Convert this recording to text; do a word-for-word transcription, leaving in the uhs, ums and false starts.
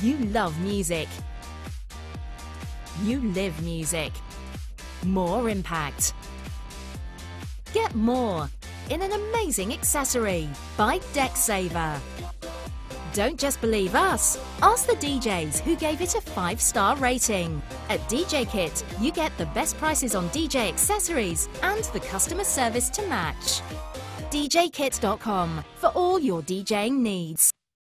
You love music. You live music. More impact. Get more in an amazing accessory by Decksaver. Don't just believe us. Ask the D Js who gave it a five star rating. At D J Kit, you get the best prices on D J accessories and the customer service to match. D J kit dot com for all your DJing needs.